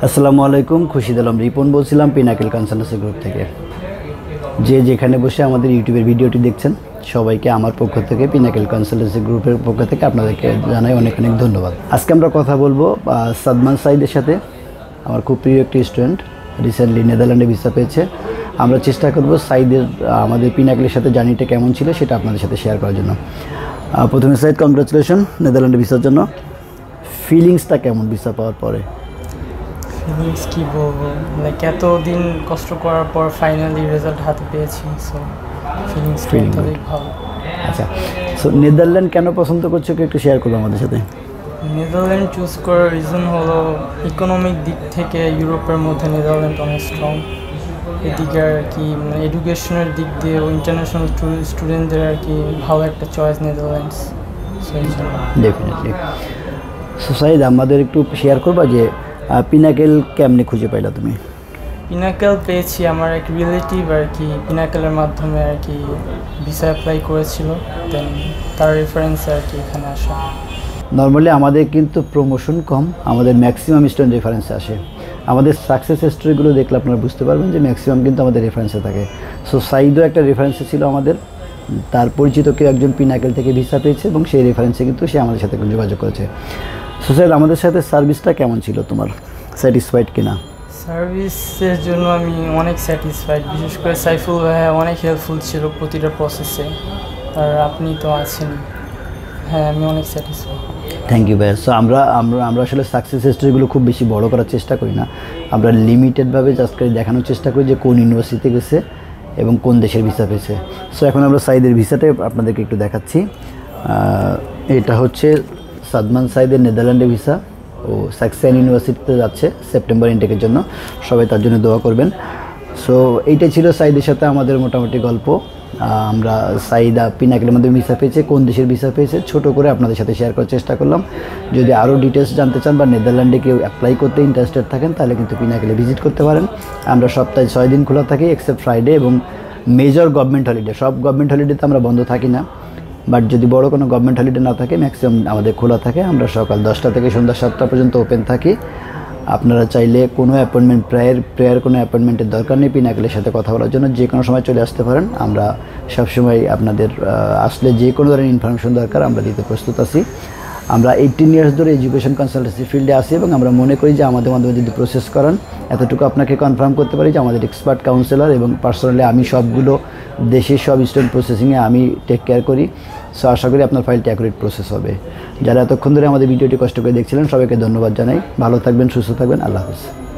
আসসালামু আলাইকুম, খুশিদ আলম রিপন বলছিলাম পিনাকেল কনসালটেন্সি গ্রুপ থেকে। যে যেখানে বসে আমাদের ইউটিউবের ভিডিওটি দেখছেন সবাইকে আমার পক্ষ থেকে পিনাকেল কনসালটেন্সি গ্রুপের পক্ষ থেকে আপনাদেরকে জানাই অনেক অনেক ধন্যবাদ। আজকে আমরা কথা বলবো সাদমান সাইদের সাথে। আমার খুব প্রিয় একটি স্টুডেন্ট, রিসেন্টলি নেদারল্যান্ডে ভিসা পেয়েছে। আমরা চেষ্টা করব সাইদের আমাদের পিনাকেলের সাথে জার্নিটা কেমন ছিল সেটা আপনাদের সাথে শেয়ার করার জন্য। প্রথমে সাইদ, কংগ্রাচুলেশন নেদারল্যান্ডে ভিসার জন্য। ফিলিংসটা কেমন ভিসা পাওয়ার পরে? ফিলিংস কি বলবো, লাইক এতদিন কষ্ট করার পর ফাইনালি রেজাল্ট হাতে পেয়েছি, সো ফিলিংস অনেক ভালো। আচ্ছা, সো নেদারল্যান্ড কেন পছন্দ করছো একটু শেয়ার করবো আমাদের সাথে। নেদারল্যান্ড চুজ করার রিজন হলো ইকোনমিক দিক থেকে ইউরোপের মধ্যে নেদারল্যান্ড অনেক স্ট্রং। এদিকে আর কি এডুকেশনের দিক দিয়ে ইন্টারন্যাশনাল স্টুডেন্টদের আর কি ভালো একটা choice Netherlands. Definitely. So Saeed, আমাদের একটু শেয়ার করবা যে পিনাকেল কেমনে খুঁজে পাইলা তুমি? পিনাকেল পেয়েছি আমার এক রিলেটিভ আর কি পিনাকেলের মাধ্যমে আর কি ভিসা অ্যাপ্লাই করেছিল, দেন তার রেফারেন্সে আর কি এখানে আসা। নর্মালি আমাদের কিন্তু প্রমোশন কম, আমাদের ম্যাক্সিমাম স্টুডেন্ট রেফারেন্সে আসে। আমাদের সাকসেস স্টোরিগুলো দেখলে আপনারা বুঝতে পারবেন যে ম্যাক্সিমাম কিন্তু আমাদের রেফারেন্সে থাকে। সো সাইদও একটা রেফারেন্সে ছিল আমাদের, তার পরিচিত কেউ একজন পিনাকেল থেকে ভিসা পেয়েছে এবং সেই রেফারেন্সে কিন্তু সে আমাদের সাথে যোগাযোগ করেছে। সো স্যার, আমাদের সাথে সার্ভিসটা কেমন ছিল তোমার? স্যাটিসফাইড কিনা? সার্ভিসের জন্য আমি অনেক স্যাটিসফাইড, বিশেষ করে সাইফুল ভাইয়া অনেক হেল্পফুল ছিল প্রতিটা প্রসেসে, আর আপনি তো আছেন। হ্যাঁ, আমি অনেক স্যাটিসফাইড। থ্যাংক ইউ ভাইয়া। সো আমরা আসলে সাকসেস স্টোরিগুলো খুব বেশি বড় করার চেষ্টা করি না, আমরা লিমিটেডভাবে জাস্ট করে দেখানোর চেষ্টা করি যে কোন ইউনিভার্সিটিতে গেছে এবং কোন দেশের ভিসা পেয়েছে। সো এখন আমরা সাইদের ভিসাটাই আপনাদেরকে একটু দেখাচ্ছি। এটা হচ্ছে সাদমান সাইদের নেদারল্যান্ডে ভিসা, ও সাকসেন ইউনিভার্সিটিতে যাচ্ছে সেপ্টেম্বর ইনটেকের জন্য। সবাই তার জন্য দোয়া করবেন। সো এইটাই ছিল সাইদের সাথে আমাদের মোটামুটি গল্প। আমরা সাইদা পিনাকেলের মধ্যে ভিসা পেয়েছে, কোন দেশের ভিসা পেয়েছে ছোট করে আপনাদের সাথে শেয়ার করার চেষ্টা করলাম। যদি আরও ডিটেলস জানতে চান বা নেদারল্যান্ডে কেউ অ্যাপ্লাই করতে ইন্টারেস্টেড থাকেন তাহলে কিন্তু পিনাকেলে ভিজিট করতে পারেন। আমরা সপ্তাহে 6 দিন খোলা থাকি এক্সেপ্ট ফ্রাইডে এবং মেজর গভর্নমেন্ট হলিডে। সব গভর্নমেন্ট হলিডেতে আমরা বন্ধ থাকি না, বাট যদি বড় কোনো গভর্নমেন্ট হলিডে না থাকে ম্যাক্সিমাম আমাদের খোলা থাকে। আমরা সকাল 10টা থেকে সন্ধ্যা 7টা পর্যন্ত ওপেন থাকি। আপনারা চাইলে কোনো অ্যাপয়েন্টমেন্ট প্রায়ের কোনো অ্যাপয়েন্টমেন্টের দরকার নেই, পিনাকেলের সাথে কথা বলার জন্য যে কোনো সময় চলে আসতে পারেন। আমরা সবসময় আপনাদের আসলে যে কোনো ধরনের ইনফরমেশন দরকার আমরা দিতে প্রস্তুত আছি। আমরা 18 ইয়ার্স ধরে এডুকেশন কনসালটেন্সি ফিল্ডে আসি এবং আমরা মনে করি যে আমাদের মাধ্যমে যদি প্রসেস করান, এতটুকু আপনাকে কনফার্ম করতে পারি যে আমাদের এক্সপার্ট কাউন্সেলর এবং পার্সোনালি আমি সবগুলো দেশের সব স্টুডেন্ট প্রসেসিংয়ে আমি টেক কেয়ার করি। সো আশা করি আপনার ফাইলটি অ্যাকুরেট প্রসেস হবে। যারা এতক্ষণ ধরে আমাদের ভিডিওটি কষ্ট করে দেখছিলেন সবাইকে ধন্যবাদ জানাই। ভালো থাকবেন, সুস্থ থাকবেন, আল্লাহ হাফেজ।